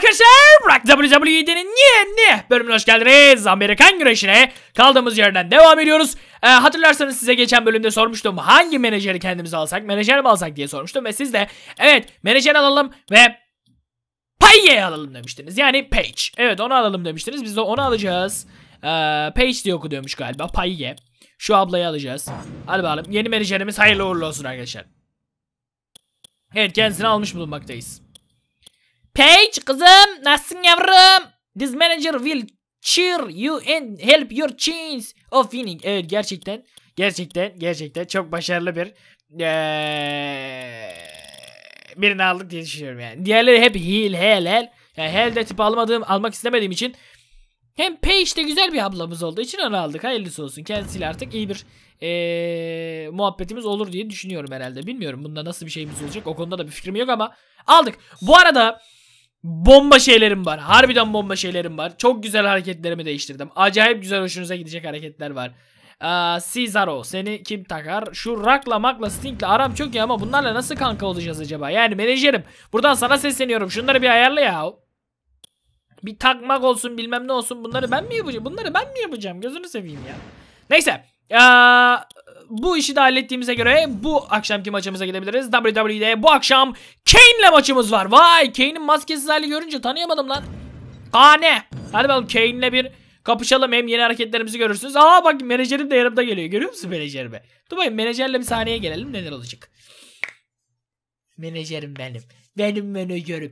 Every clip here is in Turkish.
arkadaşlar, Rock WWE'nin yeni bölümüne hoş geldiniz. Amerikan güreşine kaldığımız yerden devam ediyoruz. Hatırlarsanız size geçen bölümde sormuştum, hangi menajeri kendimize alsak, menajer mi alsak diye sormuştum. Ve siz de evet menajer alalım ve Paige'yi alalım demiştiniz. Yani Paige. Evet, onu alalım demiştiniz. Biz de onu alacağız. Paige diye okuyormuş galiba. Paige. Şu ablayı alacağız. Hadi bakalım. Yeni menajerimiz hayırlı uğurlu olsun arkadaşlar. Evet, kendisini almış bulunmaktayız. Paige kızım, nasılsın yavrum? This manager will cheer you and help your chance of winning. Evet, gerçekten çok başarılı bir birini aldık diye düşünüyorum yani. Diğerleri hep hel. Yani hel de tip almak istemediğim için, hem Paige de güzel bir ablamız olduğu için onu aldık. Hayırlısı olsun. Kendisiyle artık iyi bir muhabbetimiz olur diye düşünüyorum herhalde. Bilmiyorum bunda nasıl bir şeyimiz olacak. O konuda da bir fikrim yok ama aldık. Bu arada bomba şeylerim var. Harbiden bomba şeylerim var. Çok güzel hareketlerimi değiştirdim. Acayip güzel, hoşunuza gidecek hareketler var. Cesaro, seni kim takar? Şu Rock'la Mak'la Sting'le aram çok iyi ama bunlarla nasıl kanka olacağız acaba? Yani menajerim, buradan sana sesleniyorum. Şunları bir ayarla ya. Bir takmak olsun, bilmem ne olsun. Bunları ben mi yapacağım? Gözünü seveyim ya. Neyse. Bu işi de hallettiğimize göre bu akşamki maçımıza gidebiliriz. WWE'de bu akşam Kane'le maçımız var. Vay, Kane'in maskesiz hali görünce tanıyamadım lan. Kane. Hadi bakalım Kane'le bir kapışalım, hem yeni hareketlerimizi görürsünüz. Aa bak, menajerim de yanımda geliyor. Görüyor musun menajerimi? Dur bakayım, menajerle bir sahneye gelelim, neler olacak. Menajerim benim. Benim menajerim.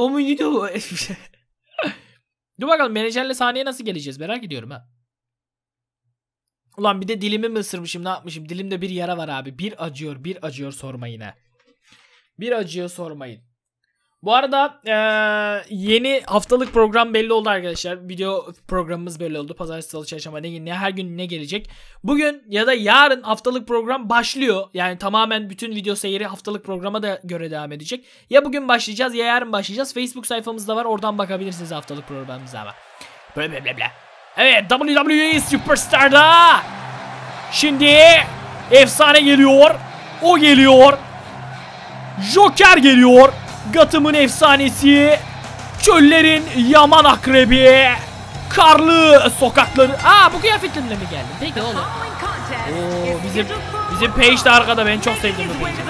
Dur bakalım, menajerle sahneye nasıl geleceğiz, merak ediyorum ha. Ulan bir de dilimi mi ısırmışım, ne yapmışım? Dilimde bir yara var abi. Bir acıyor sormayın ha. Bir acıyor sormayın. Bu arada yeni haftalık program belli oldu arkadaşlar. Video programımız belli oldu. Pazartesi, salı, çarşamba ne her gün ne gelecek. Bugün ya da yarın haftalık program başlıyor. Yani tamamen bütün video seyri haftalık programa da göre devam edecek. Ya bugün başlayacağız ya yarın başlayacağız. Facebook sayfamızda var. Oradan bakabilirsiniz haftalık programımıza ama. Böyle. Evet, WWE Superstar'da şimdi efsane geliyor. O geliyor. Joker geliyor. Gotham'ın efsanesi, çöllerin yaman akrebi, karlı sokakları. Bu kıyafetlerle mi geldi? Peki oğlum. Oo, bizim Paige de arkada, ben çok sevdim bu Paige'i.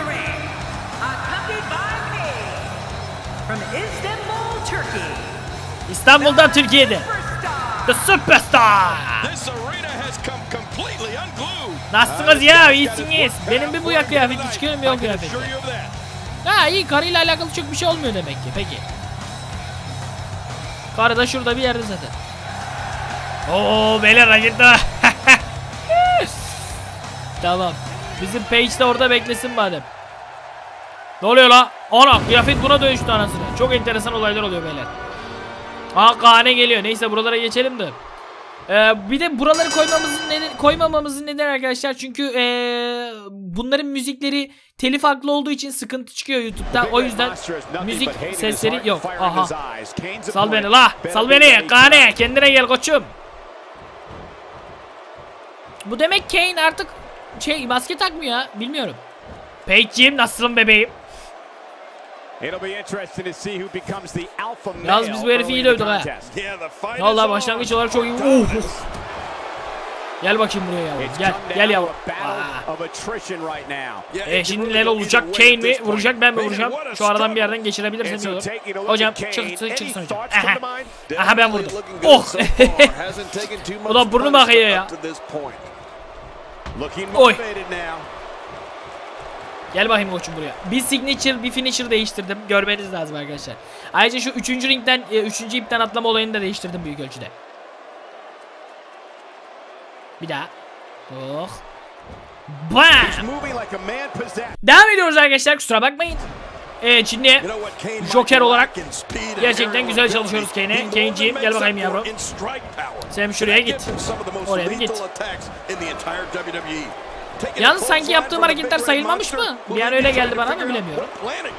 İstanbul'dan Türkiye'de. The Superstar. Nasılsınız ya? İyisiniz. Benim bir bu ya kıyafeti çıkıyorum, bir o kıyafeti. İyi, karıyla alakalı çok bir şey olmuyor demek ki. Peki. Karı da şurada bir yerde zaten. Oo beyler, rakip de. Tamam. Bizim Paige de orada beklesin madem. Ne oluyor la? Ana, kıyafet buna dönüştü anasını. Çok enteresan olaylar oluyor beyler. Kane geliyor. Neyse, buralara geçelim de. Bir de buraları koymamamızın nedeni arkadaşlar, çünkü bunların müzikleri telif haklı olduğu için sıkıntı çıkıyor YouTube'da. O yüzden müzik sesleri yok. Aha. Sal beni la. Sal beni. Kane, kendine gel koçum. Bu demek Kane artık maske takmıyor ya. Bilmiyorum. Paige'ciğim, nasılsın bebeğim? Yalnız biz bu herifi iyi dövdük ha. Vallahi başlangıç olarak çok iyi. Gel bakayım buraya yavrum. Gel yavrum. Şimdi neler olacak? Kane mi vuracak, ben mi vuracağım? Şu aradan bir yerden geçirebilirsem iyi olur. Hocam çıksın hocam. Aha ben vurdum. Oh. O da burnu bakıyor ya. Oy. Gel bakayım koçum buraya. Bir finisher değiştirdim. Görmeniz lazım arkadaşlar. Ayrıca şu 3. ringden 3. ipten atlama olayını da değiştirdim büyük ölçüde. Bir daha. Oh. Bam. Devam ediyoruz arkadaşlar, kusura bakmayın. Evet, şimdi Joker olarak gerçekten güzel çalışıyoruz Kane'e. Kane'ciğim gel bakayım yavrum. Sen şuraya git. Oraya bir git. Yalnız sanki yaptığım hareketler sayılmamış mı? Bir an öyle geldi bana ama bilemiyorum.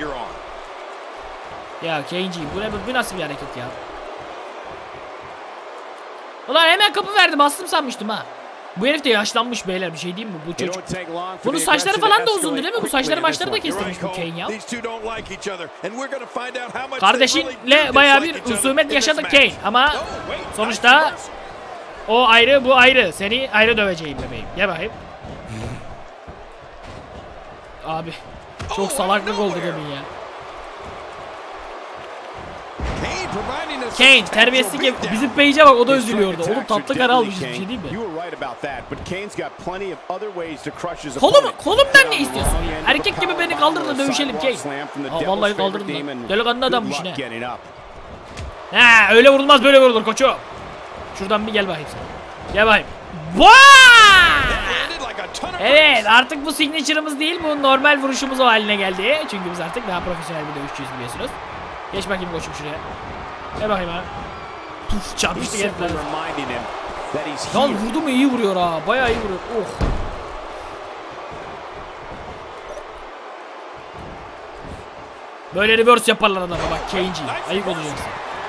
Ya Kane'ciğim, bu nasıl bir hareket ya? Ulan hemen kapı verdi, bastım sanmıştım ha. Bu herif de yaşlanmış beyler, bir şey diyeyim mi bu çocuk? Bunun saçları falan da uzundu değil mi? Bu saçları maçları da kestirmiş bu Kane ya. Kardeşinle bayağı bir husumet yaşadı Kane ama sonuçta o ayrı bu ayrı. Seni ayrı döveceğim bebeğim. Gel bakayım. Abi çok salaklık oldu demin ya. Kane terbiyesizlik yap. Bizim Page'e bak, o da üzülüyordu. Oğlum tatlı kara almışız, bir şey değil mi? Kolumdan ne istiyorsun ya? Erkek gibi beni kaldır da dövüşelim Kane. Aa, vallahi kaldırdın lan. Delikanlı adammış ne? Ha, öyle vurulmaz, böyle vurulur koçum. Şuradan bir gel bakayım sen. Gel bakayım. Evet, artık bu signature'ımız değil, bu normal vuruşumuz o haline geldi. Çünkü biz artık daha profesyonel bir dövüşçüyüz biliyorsunuz. Geç bakayım koçum şuraya. Gel bakayım ha. Puf, çarpıştı herifler. Lan vurdu mu, iyi vuruyor ha. Bayağı iyi vuruyor. Oh. Böyle reverse yaparlar adama bak, Kane'ci. Ayık olacaksın.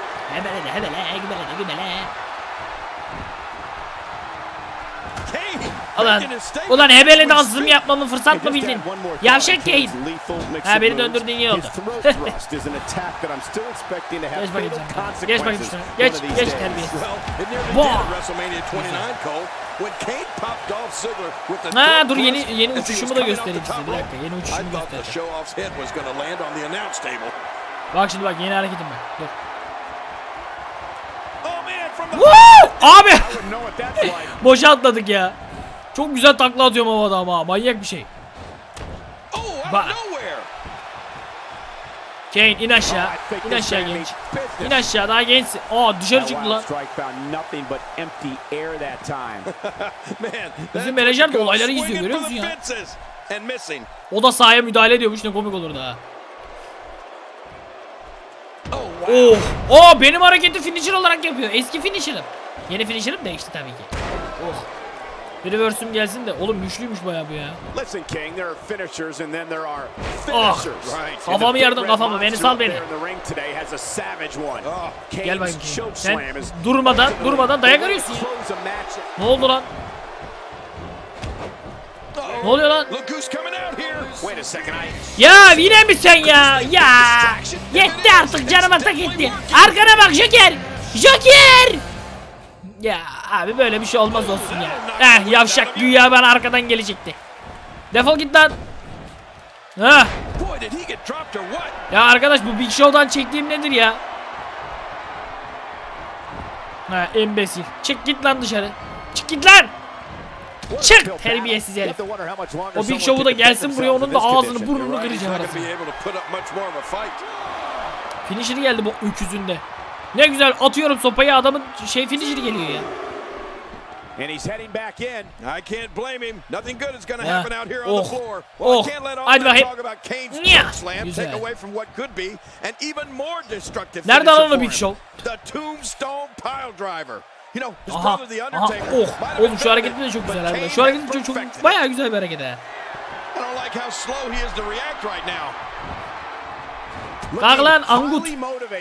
Ulan hebele dansımı yapmamı fırsat mı bildin? Yavşak Kane. Ha, beni döndürdün, iyi oldu. Geç bakayım sen. Geç bakayım şuna. Geç terbiyesiz. Ha dur, yeni uçuşumu da göstereyim size. Bir dakika, yeni uçuşumu göstereceğim. Bak şimdi bak, yeni hareketim ben. Dur. Woo! Abi. Boşa atladık ya. Çok güzel takla atıyorum havada ama manyak bir şey. Bak. Kane in aşağı. İn aşağı genç. İn aşağı, daha gençsin. Aa, dışarı çıktı lan. Bizim menajer de olayları izliyor, görüyor musun ya? O da sahaya müdahale ediyormuş, ne komik olurdu ha. Oh, benim hareketi finisher olarak yapıyor. Eski finisher'ım. Yeni finisher'ım değişti tabii ki. Oh. Bir reverse'üm gelsin de. Oğlum güçlüymüş bayağı bu ya. Oh. Kafamı yardım, kafamı. Beni sal beni. Gel bakayım. Sen durmadan dayak arıyorsun ya. Ne oldu lan? Ne oluyor lan? Ya yine mi sen ya? Ya yetti artık, canıma tak etti. Arkana bak Joker. Joker. Ya abi böyle bir şey olmaz olsun ya. Yavşak güya bana arkadan gelecekti. Defol git lan. Ya arkadaş, bu Big Show'dan çektiğim nedir ya? Embesil. Çık git lan dışarı. Çık git lan. Çık terbiyesiz herif. O Big Show'u da gelsin buraya, onun da ağzını burnunu kıracağım arasına. Finisher geldi bu öküzünde. Ne güzel atıyorum sopayı, adamın finisher geliyor ya. Hadi bakayım. Güzel. Nerede lan o Big Show? Aha. Oğlum şu hareketin de çok güzel arkadaşlar. Şu hareketin çok bayağı güzel bir hareket ha. Kalk lan Angut.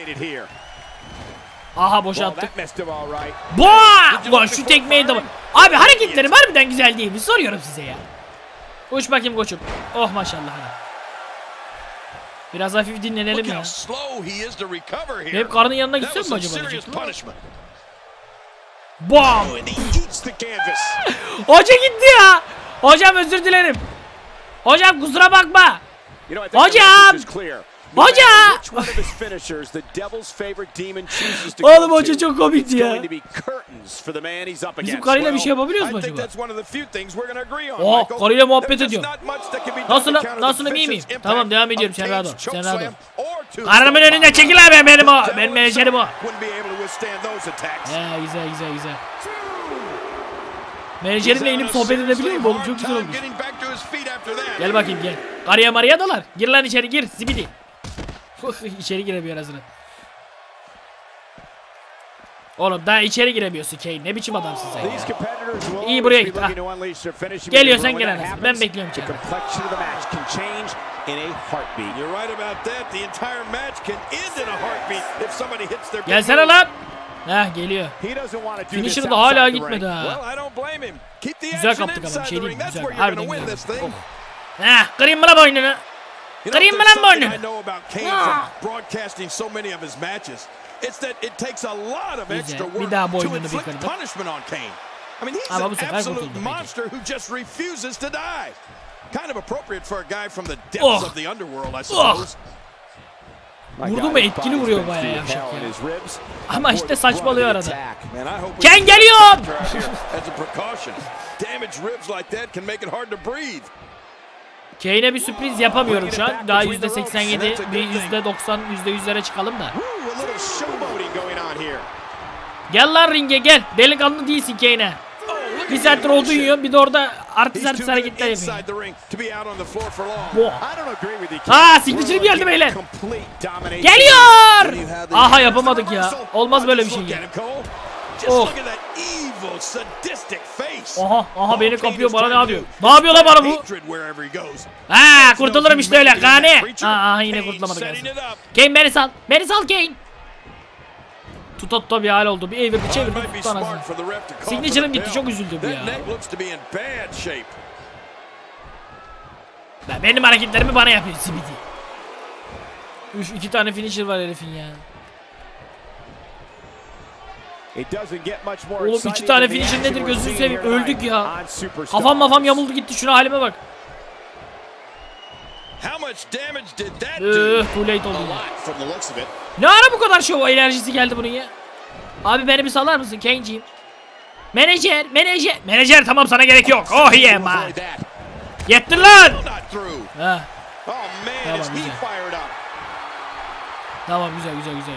Aha, boşalttık. Boğa! Şu tekmeyi de bak. Abi hareketlerim harbiden güzel değil mi? Soruyorum size ya. Uç bakayım koçum. Oh maşallah. Biraz hafif dinlenelim ya. Hep karnın yanına gitsem mi acaba? Bam! Hoca gitti ya. Hocam özür dilerim. Hocam kusura bakma. Hocam! Hoca! Oğlum hoca çok komikti ya. Bizim karıyla bir şey yapabiliyoruz mu acaba? Oh, karıyla muhabbet ediyorum. Nasılım, iyi miyim? Tamam, devam ediyorum, sen rahat ol. Karımın önünde çekil abi, benim menajerim o. Güzel. Menajerimle inip sohbet edebiliyor muyum oğlum? Çok güzel olmuş. Gel bakayım gel. Karıya marıya dalar. Gir lan içeri, gir zibidi. İçeri giremiyor hazırı. Oğlum daha içeri giremiyorsun Kane. Ne biçim adamsın sen ya. İyi, buraya git. Geliyorsan gel anasını. Ben bekliyorum içeri. Gelsene lan. Heh geliyor. Finisher da hala gitmedi ha. Güzel kaptık ama bir şey değil mi? Güzel. Harbiden güzel. Heh kırayım mı lan boynunu? Kırayım mı lan boynunu? Güzel. Bir daha boynunu bir kırdım. Ama bu sefer kurtuldu peki. Vurdu mu etkili vuruyor bayağı yavşak ya. Ama işte saçmalıyor arada. Ken geliyor! Kane'e bir sürpriz yapamıyorum şu an. Daha %87, bir %90, %100'lere çıkalım da. Gel lan ringe gel. Delikanlı değilsin Kane'e. Bir saattir odun yiyor, bir de orada artist hareketler yapıyor. Haa signature geldi beyler. Geliyor. Aha yapamadık ya. Olmaz böyle bir şey ya. Oh. Aha beni kapıyor, bana ne yapıyor? Ne yapıyor lan bana bu? Ha kurtulurum işte öyle Kane. Aha yine kurtulamadık. Kane beni sal. Beni sal Kane. Tutot bir hal oldu. Bir evirdi çevirdi tuttu anasını. Signature'ım gitti, çok üzüldüm ya. Benim hareketlerimi bana yapıyor Sibidi. Üf, 2 tane finisher var herifin ya. Oğlum 2 tane finisher nedir gözünü seveyim, öldük ya. Kafam yamuldu gitti, şuna halime bak. Too late oldu ya. Ne ara bu kadar şov enerjisi geldi bunun ya? Abi beni bir sallar mısın Kane'ciğim? Menajer tamam, sana gerek yok. Oh yeah man. Yettin lan. Ha. Tamam güzel.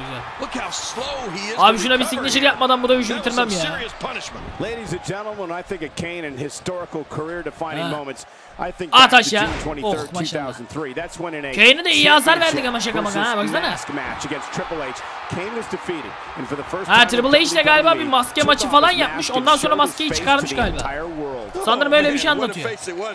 Abi şuna bir signature yapmadan bu dövüşü bitirmem ya. At aşağı. Oh maşallah. Kane'e de iyi hasar verdik ama şaka maka ha, baksana. Ha Triple H ile galiba bir maske maçı falan yapmış. Ondan sonra maskeyi çıkarmış galiba. Sanırım öyle bir şey anlatıyor.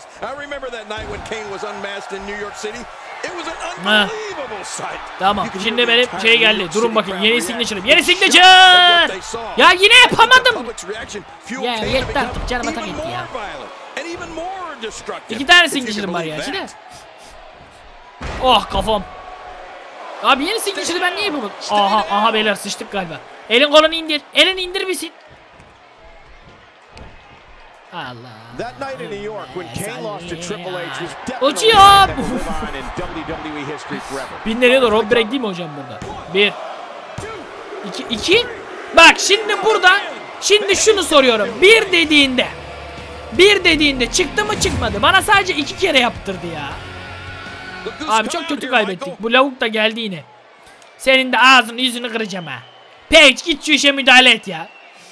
Ha. Tamam şimdi benim şey geldi. Durun bakın, yeni signature'ım. Yeni signature! Ya yine yapamadım. Ya yetti artık, canıma tak etti ya. 2 tane signature'ım var ya şimdi. Oh kafam. Abi yeni signature'ı ben niye yapamadım? Aha beyler sıçtık galiba. Elin kolunu indir. Elini indir misin? Allah. Uçuyor. Bin nereye doğru? Rob break değil mi hocam burada? 1 2 Bak şimdi burada. Şimdi şunu soruyorum. Bir dediğinde çıktı mı çıkmadı? Bana sadece 2 kere yaptırdı ya. Abi çok kötü kaybettik. Bu lavuk da geldi yine. Senin de ağzını yüzünü kıracağım ha. Page git şu işe müdahale et ya.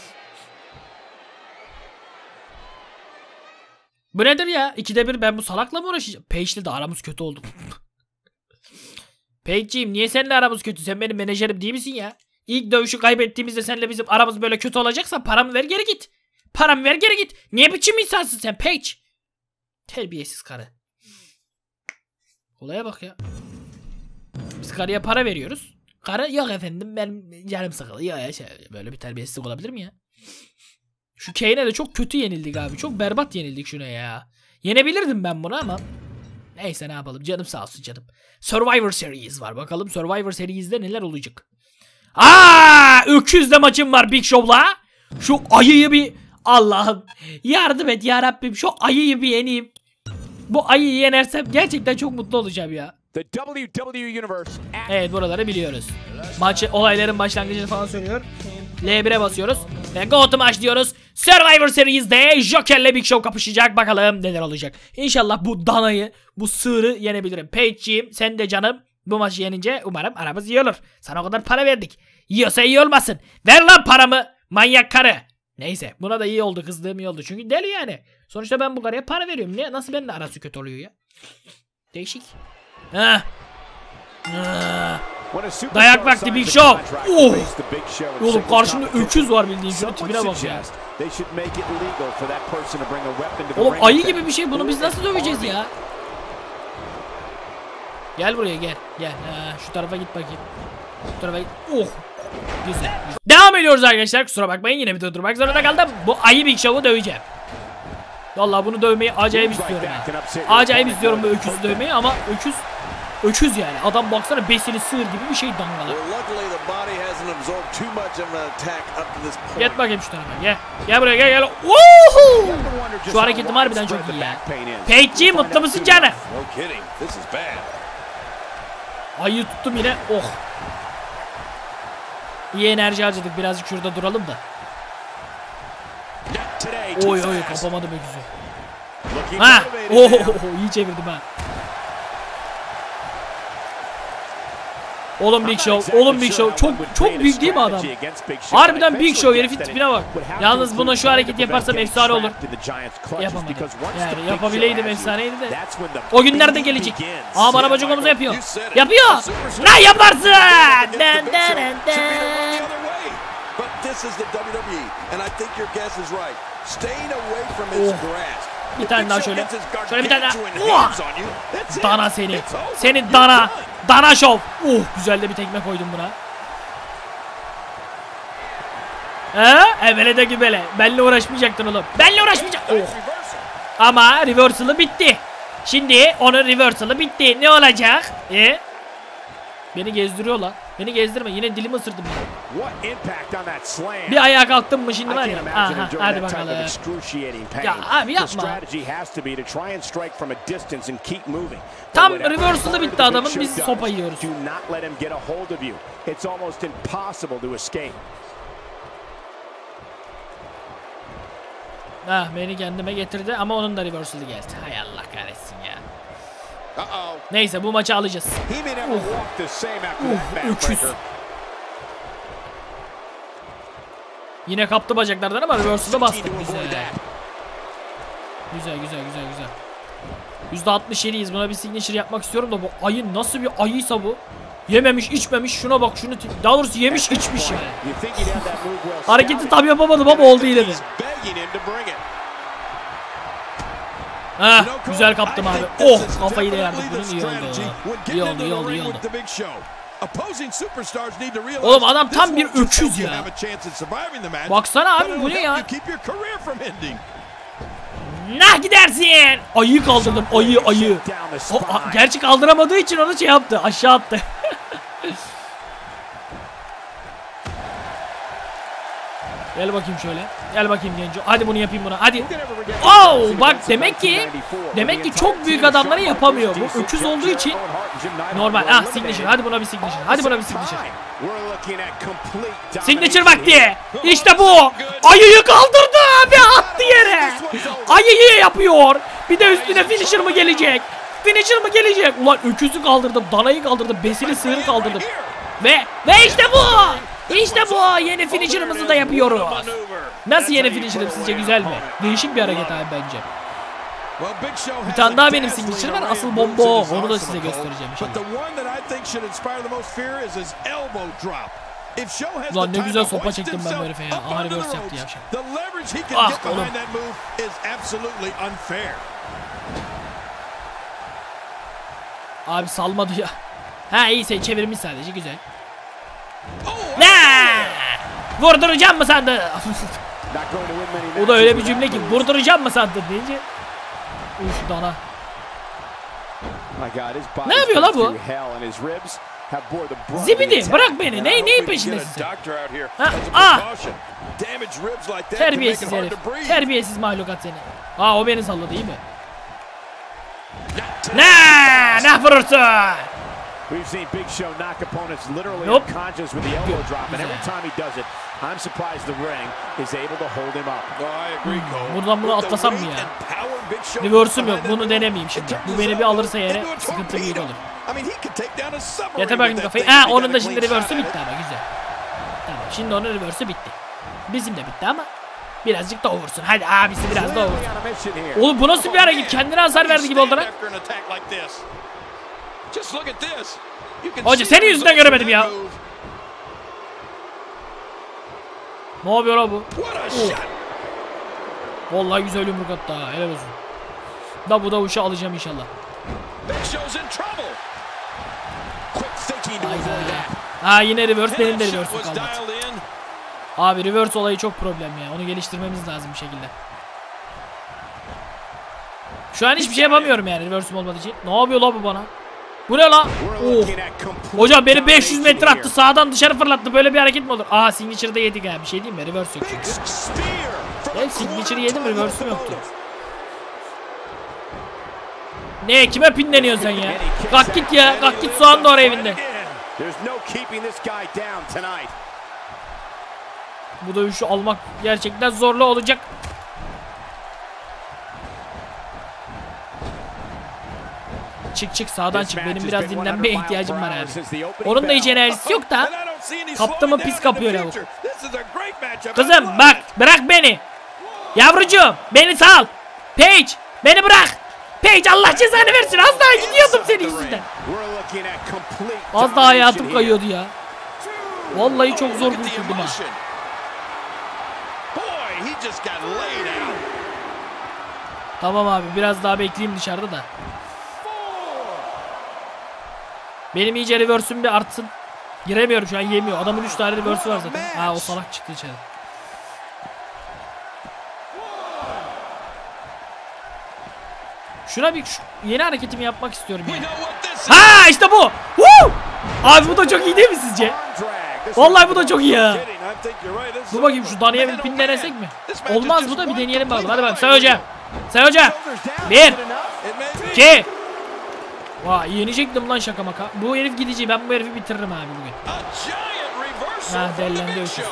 Bu nedir ya? 2'de 1 ben bu salakla mı uğraşacağım? Page'le de aramız kötü oldu. Page'ciğim niye seninle aramız kötü? Sen benim menajerim değil misin ya? İlk dövüşü kaybettiğimizde seninle bizim aramız böyle kötü olacaksa paramı ver geri git. Paramı ver geri git. Niye biçim insansın sen Page? Terbiyesiz karı. Olaya bak ya. Biz karıya para veriyoruz. Karı yok efendim ben canım sıkıldı. Ya böyle bir terbiyesizlik olabilir mi ya? Şu Kane'e de çok kötü yenildik abi. Çok berbat yenildik şuna ya. Yenebilirdim ben bunu ama. Neyse ne yapalım, canım sağ olsun canım. Survivor Series var, bakalım Survivor Series'de neler olacak. Öküzle maçım var Big Show'la. Şu ayıyı bir, Allah'ım yardım et ya Rabbim, şu ayıyı bir yeneyim. Bu ayıyı yenersem gerçekten çok mutlu olacağım ya. Evet buraları biliyoruz. Olayların başlangıcını falan söylüyor. L1'e basıyoruz ve go to match diyoruz. Survivor Series'de Joker'le Big Show kapışacak, bakalım neler olacak. İnşallah bu danayı, bu sığırı yenebilirim. Paige'ciğim sen de canım, bu maçı yenince umarım aramız iyi olur. Sana o kadar para verdik. Yiyorsa iyi olmasın. Ver lan paramı manyak karı. Neyse buna da iyi oldu, kızdığım iyi oldu. Çünkü deli yani. Sonuçta ben bu karıya para veriyorum. Niye? Nasıl benimle arası kötü oluyor ya? Değişik. Dayak vakti Big Show. Oğlum karşımda öküz var bildiğin, şunun tipine bak ya. Oğlum ayı gibi bir şey, bunu biz nasıl döveceğiz ya? Gel buraya gel. Gel. Şu tarafa git bakayım. Şu tarafa git. Güzel. Devam ediyoruz arkadaşlar. Kusura bakmayın yine bir durmak zorunda kaldım. Bu ayı Big Show'u döveceğim. Vallahi bunu dövmeyi acayip istiyorum yani. Acayip istiyorum bu öküzü dövmeyi ama öküz yani. Adam baksana besili sığır gibi bir şey dangala. Get bakayım şu tarafa. Gel. Gel buraya gel. Woohoo! Şu hareketim harbiden çok iyi ya. Page'ci mutlu musun canım? Ayı tuttum yine. Oh. İyi enerji harcadık. Birazcık şurada duralım da. Oy kapamadım öküzü. Ha! İyi çevirdim ha. Oğlum Big Show, çok büyük değil mi adam? Harbiden Big Show, herifin tipine bak. Yalnız buna şu hareket yaparsam efsane olur. Yapamadım. Yani yapabileydim efsaneydi de. O günler de gelecek. Aa bana bacak omuzu yapıyor. Yapıyor. Ne yaparsın? Bir tane daha şöyle. Şöyle bir tane daha. Dana seni. Seni dana. Dana şov. Güzel de bir tekme koydum buna. Evvele de gübele. Benle uğraşmayacaktın oğlum. Benle uğraşmayacaktın. Ama reversal'ı bitti. Şimdi onun reversal'ı bitti. Ne olacak? Beni gezdiriyor lan. Beni gezdirme. Yine dilimi ısırdım ya. Bir ayağa kalktım mı şimdi var ya. Aha, hadi bakalım. Ya abi yapma. Tam reversal'ı bitti adamın. Biz sopa yiyoruz. Beni kendime getirdi ama onun da reversal'ı geldi. Hay Allah kahretsin ya. Neyse bu maçı alacağız. Öküz. Yine kaptı bacaklardan ama reversal'da bastık güzel. Güzel. %67'yiz. Buna bir signature yapmak istiyorum da bu ayı nasıl bir ayıysa bu. Yememiş, içmemiş. Şuna bak, şunu. Daha doğrusu yemiş, içmiş yani. Hareketi tam yapamadım ama oldu yine de. Güzel kaptım abi. Kafayı da yardık bunun, iyi oldu. Oğlum adam tam bir öküz ya. Baksana abi bu ne ya? Nah gidersin. Ayıyı kaldırdım, ayı. Gerçi kaldıramadığı için onu şey yaptı, aşağı attı. Gel bakayım şöyle. Gel bakayım genco. Hadi bunu yapayım buna. Hadi. Bak demek ki çok büyük adamları yapamıyor. Bu öküz olduğu için normal. Signature. Hadi buna bir signature. Signature vakti. İşte bu. Ayıyı kaldırdı abi, attı yere. Ayıyı yapıyor. Bir de üstüne finisher mı gelecek? Ulan öküzü kaldırdım, danayı kaldırdım, besili sığırı kaldırdım. Ve işte bu. Yeni finisher'ımızı da yapıyoruz. Nasıl yeni finisher'ım sizce, güzel mi? Değişik bir hareket abi bence. Bir tane daha benim signature var, asıl bomba o. Onu da size göstereceğim inşallah. Ulan ne güzel sopa çektim ben bu herife ya. Aha reverse yaptı yavşak. Oğlum. Abi salmadı ya. İyi çevirmiş sadece, güzel. Vurduracağım mı sandın? O da öyle bir cümle ki, vurduracağım mı sandın deyince. Dana. Ne yapıyor la bu? Zibidi bırak beni. Neyin peşindesin? Terbiyesiz herif. Terbiyesiz mahlukat seni. O beni salladı, iyi mi? Ne vurursun? We've seen Big Show knock opponents literally unconscious with the elbow drop, and every time he does it, I'm surprised the ring is able to hold him up. Buradan bunu atlasam mı ya? Reverse'üm yok, bunu denemeyeyim şimdi. Bu beni bir alırsa yere sıkıntı büyük olur. Yeter bakayım kafayı. Onun da şimdi reverse'ü bitti ama güzel. Tamam, şimdi onun reverse'ü bitti. Bizim de bitti ama birazcık da vursun. Hadi abisi biraz da vursun. Oğlum bu nasıl bir hareket? Kendine hasar verdi gibi oldu lan. Hoca senin yüzünden göremedim ya. Ne yapıyor la bu? Vallahi güzel yumruk attı ha. Helal olsun. Bu da uşağı alacağım inşallah. Yine reverse, benim de reverse'üm kaldı. Abi reverse olayı çok problem ya. Onu geliştirmemiz lazım bir şekilde. Şu an hiçbir şey yapamıyorum yani reverse'um olmadığı için. Ne yapıyor la bu bana? Bu ne la? Oh. Hocam beni 500 metre attı. Sağdan dışarı fırlattı. Böyle bir hareket mi olur? Aa, Signature'da yedik ha. Bir şey diyeyim mi? Reverse yok çünkü. Ben Signature'ı yedim, reverse'um yoktu. Ne? Kime pinleniyorsun sen ya? Kalk git ya. Kalk git, soğan doğru evinde. Bu dövüşü almak gerçekten zorlu olacak. Çık sağdan çık. Benim biraz dinlenmeye ihtiyacım var abi. Onun da hiç enerjisi yok da. Kaptı mı pis kapıyor lavuk. Kızım bak, bırak beni. Yavrucuğum beni sal. Paige beni bırak. Paige, Allah cezanı versin. Az daha gidiyordum senin yüzünden. Az daha hayatım kayıyordu ya. Vallahi çok zor kurtuldum ha. Tamam abi, biraz daha bekleyeyim dışarıda da. Benim iyice reverse'üm bir artsın. Giremiyorum şu an, yemiyor. Adamın 3 tane reverse'ü var zaten. Ha, o salak çıktı içeri. Şuna bir yeni hareketimi yapmak istiyorum yani. Ha, işte bu. Woo! Abi bu da çok iyi değil mi sizce? Vallahi bu da çok iyi ya. Dur bakayım, şu Dani'ye bir pin denesek mi? Olmaz, bu da bir deneyelim bakalım. Hadi bakalım. Say hoca. Say hoca. 1 2. Vay, yenecektim lan şaka maka. Bu herif gidici. Ben bu herifi bitiririm abi bugün. Ha, dellendi öküz.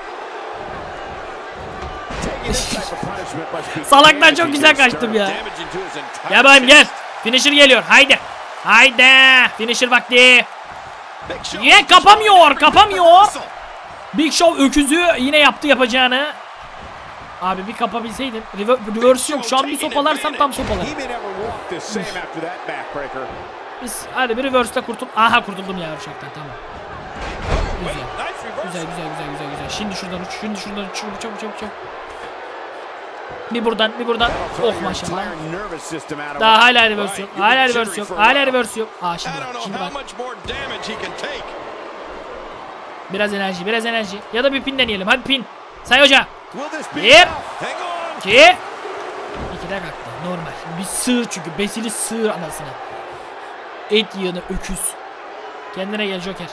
Salaktan çok güzel kaçtım ya. Gel bakayım, gel. Finisher geliyor. Haydi. Haydi. Finisher vakti. Niye kapamıyor? Kapamıyor. Big Show öküzü yine yaptı yapacağını. Abi bir kapabilseydim. Reverse yok. Şu an bir sopalarsam tam sopalarım. Biz hadi bir reverse'de kurtul. Aha, kurtuldum ya uçaktan, tamam. Güzel. Güzel. Şimdi şuradan uç. Çabuk. Bir buradan. Oh maşallah. Daha hala reverse yok. Hala reverse yok. Aa, şimdi bak. Biraz enerji. Ya da bir pin deneyelim. Hadi pin. Say hoca. 1 2. 2'de kalktı. Normal. Bir sığır çünkü. Besili sığır anasını. Et yığını öküz. Kendine gel Joker.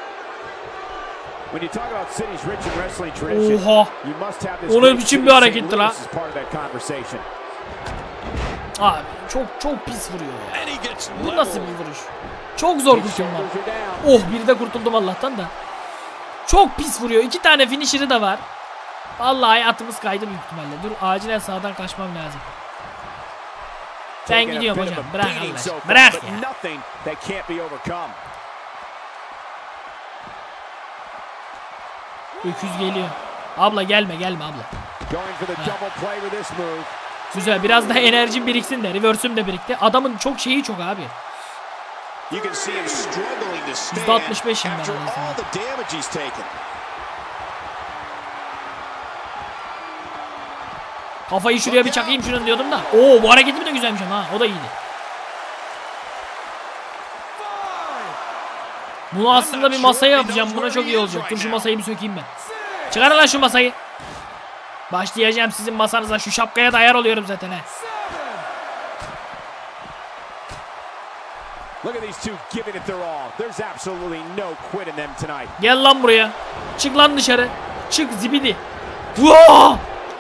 Oha. Onun biçim bir hareketti la. Abi çok pis vuruyor ya. Bu nasıl bir vuruş? Çok zor kurtuldum. Oh, bir de kurtuldum Allah'tan da. Çok pis vuruyor. 2 tane finisher'ı da var. Vallahi hayatımız kaydı büyük ihtimalle. Dur, acilen sağdan kaçmam lazım. Ben gidiyorum hocam. Bırak Allah aşkına. Bırak ya. Öküz geliyor. Abla gelme abla. Ha. Güzel, biraz daha enerjim biriksin de. Reverse'üm de birikti. Adamın çok şeyi çok abi. %65'im ben aslında. Kafayı şuraya bir çakayım şunun diyordum da. Oo, bu hareketim de güzelmiş ama ha. O da iyiydi. Bunu aslında bir masaya yapacağım. Buna çok iyi olacak. Dur şu masayı bir sökeyim ben. Çıkarın lan şu masayı. Başlayacağım sizin masanıza. Şu şapkaya da ayar oluyorum zaten he. Gel lan buraya. Çık lan dışarı. Çık zibidi. Wow!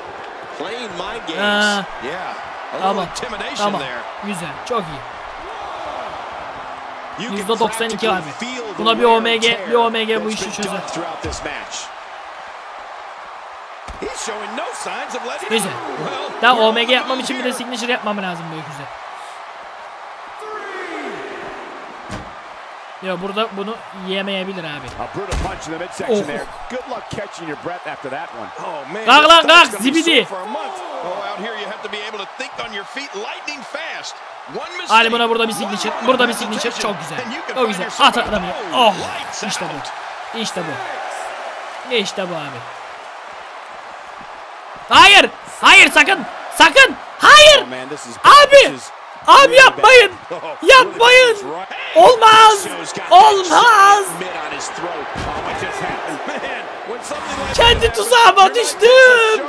Tamam. Güzel. Çok iyi. %92 abi. Buna bir OMG bu işi çözer. Güzel. Daha OMG yapmam için bir de signature yapmam lazım bu öküze. Ya burada bunu yiyemeyebilir abi. Oh. Kalk lan kalk zibidi. Ali buna burada bir signature. Burada bir signature. Çok güzel. Çok güzel. At adamı. Oh. İşte bu. İşte bu abi. Hayır sakın. Hayır. Abi yapmayın. Olmaz. Kendi tuzağıma düştüm.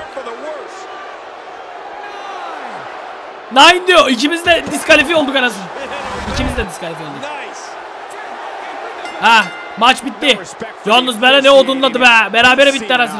9 diyor. İkimiz de diskalifiye olduk anasını. İkimiz de diskalifiye olduk. Ha, maç bitti. Yalnız bana ne olduğunu adı be. Berabere bitti arasını.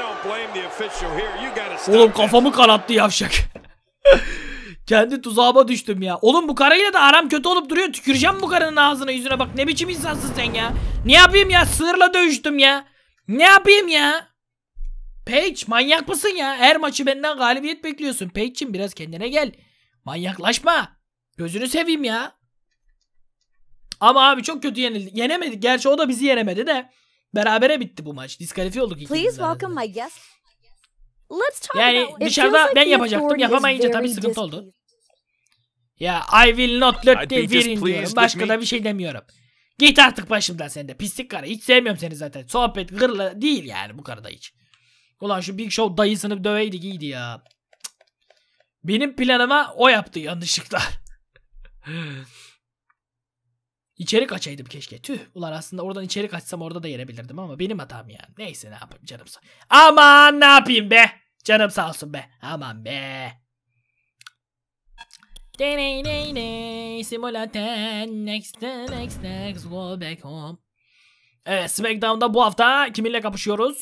Oğlum kafamı kanattı yavşak. Kendi tuzağıma düştüm ya. Oğlum bu karıyla da aram kötü olup duruyor. Tüküreceğim bu karının ağzına yüzüne, bak ne biçim insansın sen ya. Ne yapayım ya, sığırla dövüştüm ya. Ne yapayım ya. Paige manyak mısın ya? Her maçı benden galibiyet bekliyorsun. Paige'cim biraz kendine gel. Manyaklaşma. Gözünü seveyim ya. Ama abi çok kötü yenildik. Yenemedik. Gerçi o da bizi yenemedi de. Berabere bitti bu maç. Diskalifiye olduk ikimiz. Please welcome my guest. Yani dışarıda ben yapacaktım. Yapamayınca tabii sıkıntı oldu. Ya I will not let the win diyorum. Başka da bir şey demiyorum. Git artık başımdan sen de. Pislik karı. Hiç sevmiyorum seni zaten. Sohbet gırla değil yani bu karıda hiç. Ulan şu Big Show dayısını döveydik iyiydi ya. Benim planıma o yaptı yanlışlıkla. İçeri kaçaydım keşke. Tüh. Ulan aslında oradan içeri kaçsam orada da yenebilirdim ama benim hatam yani. Neyse ne yapayım canım sağ. Aman ne yapayım be. Canım sağ olsun be. Aman be. Simulaten next go back home. Evet, SmackDown'da bu hafta kiminle kapışıyoruz?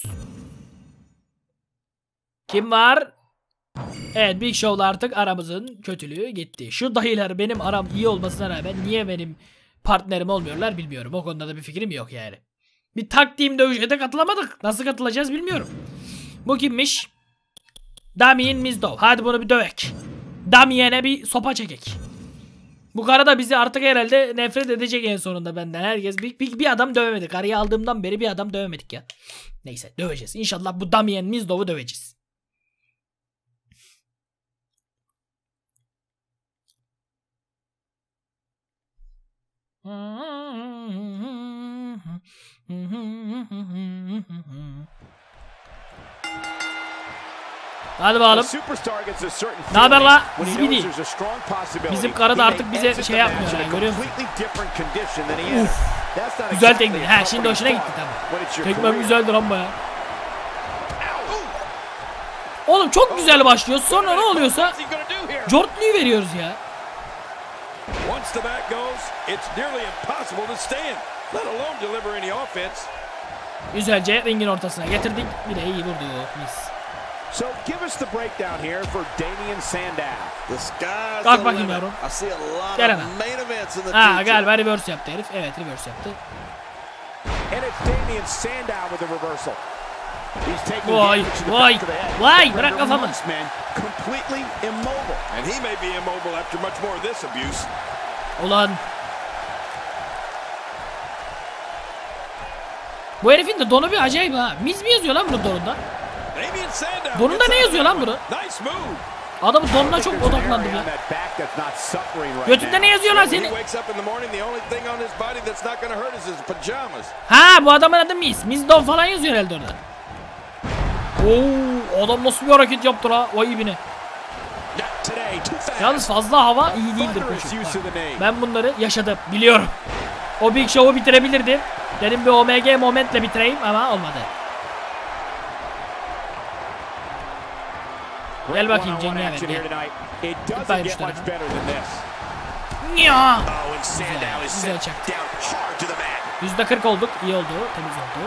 Kim var? Evet, Big Show'la artık aramızın kötülüğü gitti. Şu dayılar benim aram iyi olmasına rağmen niye benim partnerim olmuyorlar bilmiyorum. O konuda da bir fikrim yok yani. Bir tag team dövüşe katılamadık. Nasıl katılacağız bilmiyorum. Bu kimmiş? Damien Mizdow. Hadi bunu bir dövek. Damien'e bir sopa çekek. Bu karı da bizi artık herhalde nefret edecek en sonunda benden. Herkes bir adam dövemedik. Karıyı aldığımdan beri bir adam dövemedik ya. Neyse döveceğiz. İnşallah bu Damien Mizdow'u döveceğiz. Hadi bakalım. Ne haber la? Zibidi. Bizim karı da artık bize şey yapmıyor yani, görüyor musun? Güzel teknik. Ha şimdi hoşuna gitti tabii. Tekmem güzeldir ama ya. Oğlum çok güzel başlıyor. Sonra ne oluyorsa Jortlu'yu veriyoruz ya. Güzelce ringin ortasına getirdik. Bir de iyi vurdu. Mis. So give us the breakdown here for Damien Sandow. Kalk bakayım yavrum. Gel hemen. Ha galiba reverse yaptı herif. Evet reverse yaptı. And it's Damien Sandow with the reversal. Vay bırak kafamı. Completely immobile. And he may be immobile after much more of this abuse. Ulan. Bu herifin de donu bir acayip ha. Miz mi yazıyor lan bunun donunda? Donunda ne yazıyor lan bunu? Adamın donuna çok odaklandım ya. Götünde ne yazıyor lan senin? Ha bu adamın adı Miz. Mizdow falan yazıyor herhalde orada. Oo, adam nasıl bir hareket yaptı la? Vay ibine. Yalnız fazla hava iyi değildir koçum. Ben bunları yaşadım. Biliyorum. O Big Show'u bitirebilirdim. Dedim bir OMG momentle bitireyim ama olmadı. Gel bakayım Cengiz abi gel. Git bakayım şu tarafa. Ya. Güzel çaktı. %40 olduk. İyi oldu. Temiz oldu.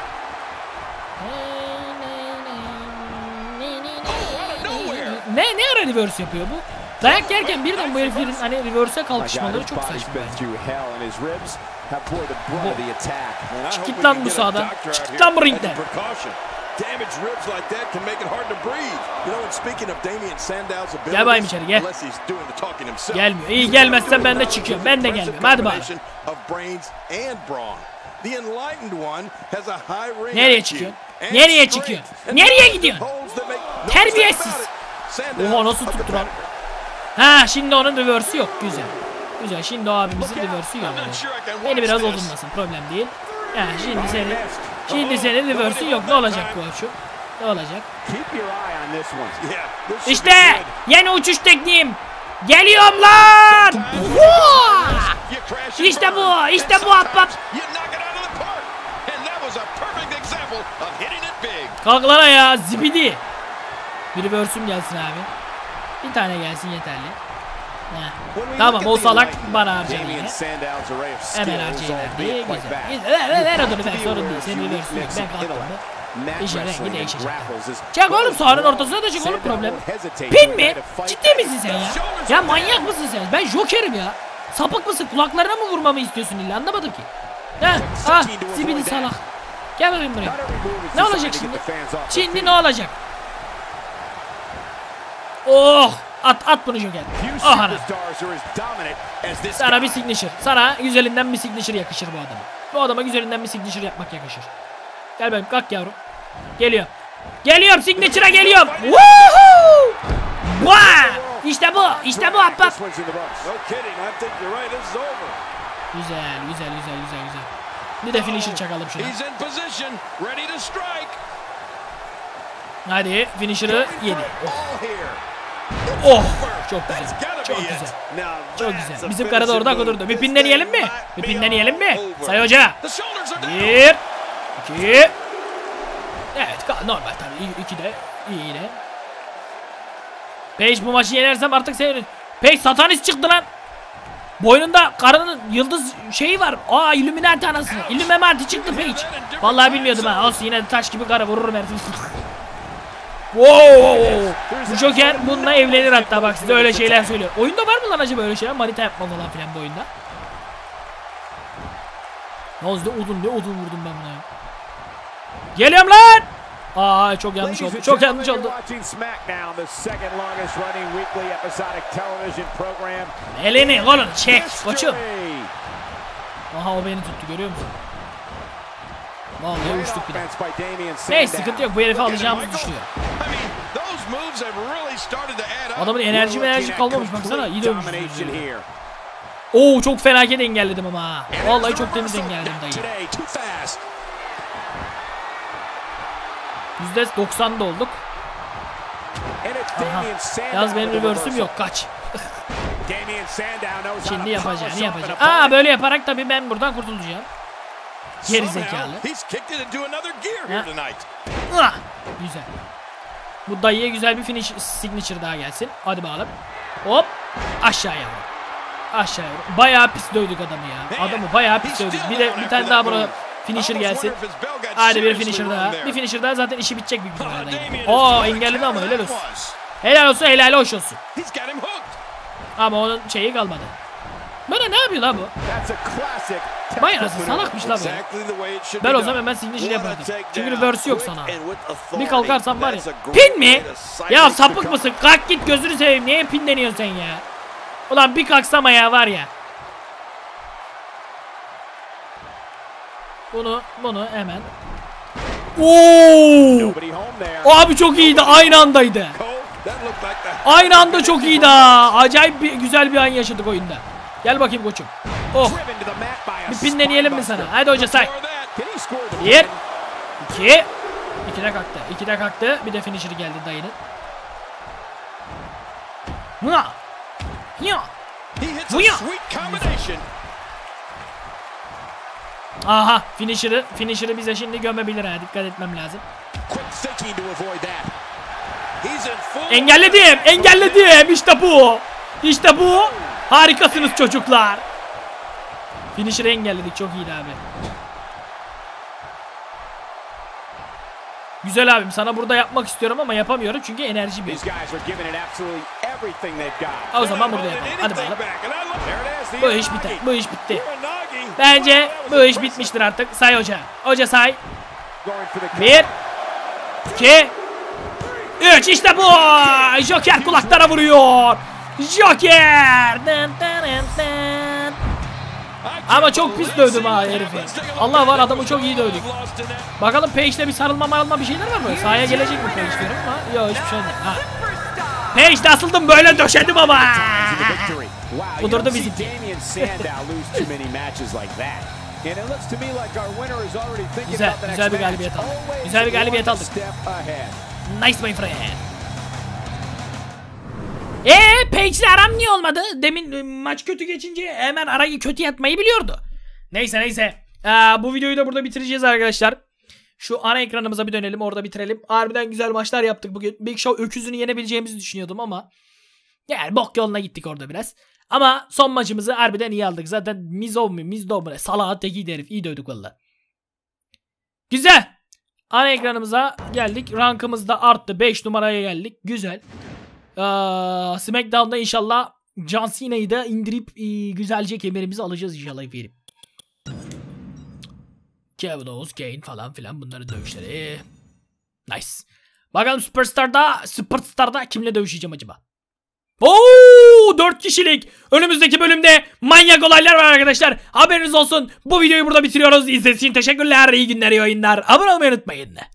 Ne ara reverse yapıyor bu? Dayak yerken birden bu heriflerin hani reverse'e kalkışmaları çok saçma. Çık git lan bu sağdan. Çık git lan bu ringden. Gel bayım içeri gel. Gelmiyor. İyi gelmezsen ben de çıkıyorum. Ben de gelmiyorum. Hadi bakalım. Nereye çıkıyorsun? Nereye çıkıyorsun? Nereye gidiyorsun? Terbiyesiz. Oha nasıl tuttu lan? Ha şimdi onun reverse'ü yok. Güzel. Güzel. Şimdi o abimizin reverse'ü yok. Beni biraz odunmasın. Problem değil. Yani şimdi senin reverse'ün yok. Ne olacak koçum? Ne olacak? İşte yeni uçuş tekniğim. Geliyorum lan. İşte bu. İşte bu ahbap. Kalk lan ayağa zibidi. Bir reverse'üm gelsin abi. Bir tane gelsin yeterli. Tamam o salak bana harcadı yine. Hemen harcayıverdi. Güzel. Ver adını ver, sorun değil. Senin reverse'ün yok. Ben kalktım da. İşin rengi değişecek. Çek oğlum, sahanın ortasına da çek oğlum, problem. Pin mi? Ciddi misin sen ya? Ya manyak mısın sen? Ben Joker'im ya. Sapık mısın? Kulaklarına mı vurmamı istiyorsun illa? Anlamadım ki. Zibidi salak. Gel bakayım buraya. Ne olacak şimdi? Şimdi ne olacak? Oh! At bunu Joker. Oh ana. Sana bir signature. Sana güzelinden bir signature yakışır bu adama. Bu adama güzelinden bir signature yapmak yakışır. Gel bakayım, kalk yavrum. Geliyorum. Geliyorum, signature'a geliyorum. Woohoo! Vaa! İşte bu. İşte bu ahbap. Güzel. Bir de finisher çakalım şuna. Hadi finisher'ı yedi. Oh! Çok güzel. Bizim karı da orada kudurdu. Bir pinden yiyelim mi? Say Hoca. 1 2. Evet, normal tabii. 2 de iyi yine. Page bu maçı yenersem artık senin. Page satanist çıktı lan. Boynunda karının yıldız şeyi var. Illuminati anasını. Illuminati çıktı Page. Vallahi bilmiyordum ha. Olsun, yine de taş gibi karı vururum herif. Wow. Bu Joker bununla evlenir hatta, bak size öyle şeyler söylüyor. Oyunda var mı lan acaba öyle şeyler? Manita yapma falan filan bu oyunda. Yalnız ne odun vurdum ben buna ya. Geliyorum lan. Çok yanlış oldu. Elini oğlum çek koçum. Aha, o beni tuttu, görüyor musun? Vallahi uçtuk bir de. Neyse, sıkıntı yok, bu herifi alacağımızı düşünüyorum. Adamın enerji kalmamış, baksana, iyi dövmüş. Çok felaket engelledim ama. Vallahi çok temiz engelledim dayı. %90'da olduk. Aha. Yalnız benim reverse'üm yok, kaç. Şimdi yapacağım. Böyle yaparak tabii ben buradan kurtulacağım. Geri zekalı. Güzel. Bu dayıya güzel bir finish signature daha gelsin. Hadi bakalım. Hop. Aşağıya. Bayağı pis dövdük adamı ya. Adamı bayağı pis dövdük. Bir tane daha buna finisher gelsin. Hadi bir finisher daha. Bir finisher daha, zaten işi bitecek bir güzel. Engelledi ama helal olsun. Helal hoş olsun. Ama onun şeyi kalmadı. Böyle ne yapıyor la bu? Bayağı salakmış la bu. Ben o zaman hemen signature yapardım. Çünkü reverse yok sana. Bir kalkarsan var ya. Pin mi? Ya sapık mısın? Kalk git, gözünü seveyim. Niye pin deniyorsun sen ya? Ulan bir kalksam ayağa var ya. Bunu hemen. Abi çok iyiydi, aynı andaydı. Aynı anda çok iyiydi ha. Acayip güzel bir an yaşadık oyunda. Gel bakayım koçum. Bir pin deneyelim mi sana? Hadi hoca say. 1 2. 2'de kalktı. Bir de finisher geldi dayının. Aha, finisher'ı bize şimdi gömebilir ha. Dikkat etmem lazım. Engelledim. İşte bu. Harikasınız çocuklar. Finisher'ı engelledik, çok iyiydi abi. Güzel abim, sana burada yapmak istiyorum ama yapamıyorum çünkü enerjim yok. O zaman burada yapalım. Hadi bakalım. Bu iş bitti. Bence bu iş bitmiştir artık. Say hoca. Hoca say. 1 2 3, işte bu. Joker kulaklara vuruyor. Joker. Ama çok pis dövdüm ha herifi. Allah var, adamı çok iyi dövdük. Bakalım Page'de bir sarılma bir şeyler var mı? Sahaya gelecek mi Page diyorum ama yok, hiçbir şey olmadı. Page'de asıldım, böyle döşedim ama. Kudurdu bizimki. Güzel bir galibiyet aldık. Nice my friend. Page'le aram niye olmadı? Demin maç kötü geçince hemen arayı kötü yatmayı biliyordu. Neyse. Bu videoyu da burada bitireceğiz arkadaşlar. Şu ana ekranımıza bir dönelim, orada bitirelim. Harbiden güzel maçlar yaptık bugün. Big Show öküzünü yenebileceğimizi düşünüyordum ama yani bok yoluna gittik orada biraz. Ama son maçımızı harbiden iyi aldık. Zaten Mizdov mu ne? Salah'ın tekiydi herif. İyi dövdük valla. Güzel. Ana ekranımıza geldik. Rankımız da arttı. 5 numaraya geldik. Güzel. SmackDown'da inşallah John Cena'yı da indirip güzelce kemerimizi alacağız inşallah efendim. Kevin Owens, Kane falan filan bunların dövüşleri. Nice. Bakalım Superstar'da kimle dövüşeceğim acaba? Oo, 4 kişilik. Önümüzdeki bölümde manyak olaylar var arkadaşlar. Haberiniz olsun. Bu videoyu burada bitiriyoruz. İzlediğiniz için teşekkürler. İyi günler, iyi oyunlar. Abone olmayı unutmayın.